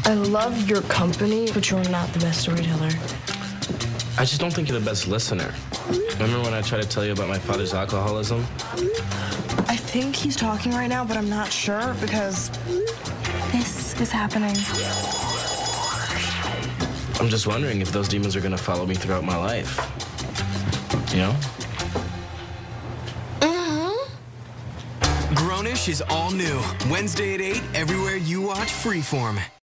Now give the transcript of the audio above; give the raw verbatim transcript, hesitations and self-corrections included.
I love your company, but you're not the best storyteller. I just don't think you're the best listener. Remember when I tried to tell you about my father's alcoholism? I think he's talking right now, but I'm not sure because this is happening. I'm just wondering if those demons are gonna follow me throughout my life. You know? Grownish is all new. Wednesday at eight, everywhere you watch Freeform.